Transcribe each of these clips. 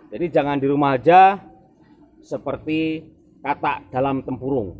Jadi jangan di rumah aja seperti katak dalam tempurung.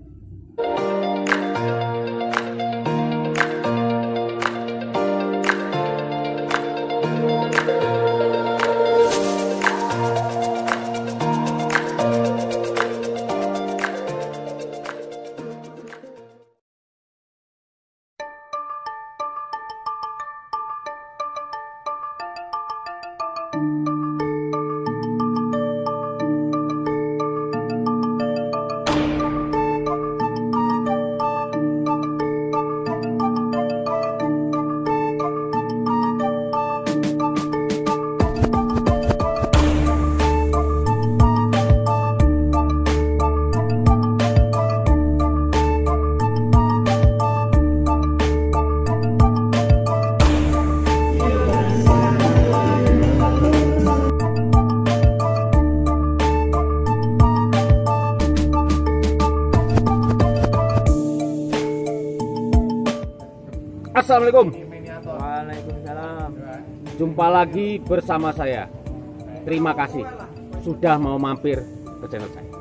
Assalamualaikum. Waalaikumsalam. Jumpa lagi bersama saya. Terima kasih sudah mau mampir ke channel saya.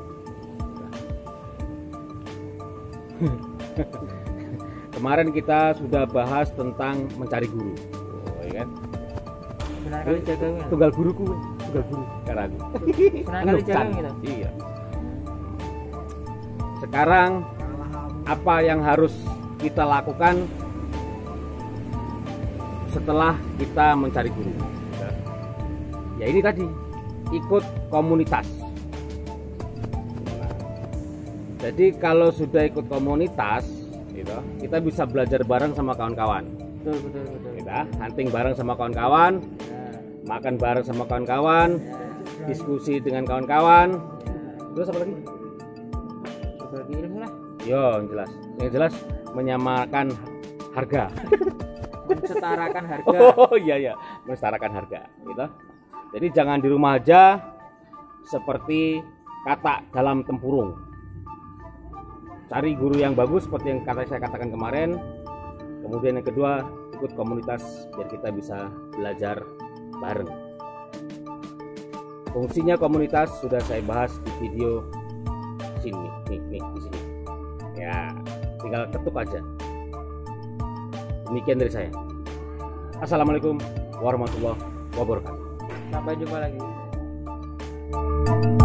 Kemarin kita sudah bahas tentang mencari guru. Oh, iya kan? Benar kali jagang ya? Tunggal guruku, tunggal guru karena aku. Benar kali jagang gitu. Iya. Sekarang apa yang harus kita lakukan setelah kita mencari guru? Ya ini tadi, ikut komunitas. Nah, jadi kalau sudah ikut komunitas, gitu, kita bisa belajar bareng sama kawan-kawan. Betul. Kita hunting bareng sama kawan-kawan, makan bareng sama kawan-kawan, diskusi dengan kawan-kawan. Terus apa lagi? Berbagi ilmu lah. Yo, yang jelas menyamakan harga. Mensetarakan harga. Oh iya, mensetarakan harga, gitu. Jadi jangan di rumah aja seperti katak dalam tempurung. Cari guru yang bagus seperti yang saya katakan kemarin. Kemudian yang kedua, ikut komunitas biar kita bisa belajar bareng. Fungsinya komunitas sudah saya bahas di video sini, nih di sini. Ya, tinggal ketuk aja. Demikian dari saya. Assalamualaikum warahmatullahi wabarakatuh. Sampai jumpa lagi.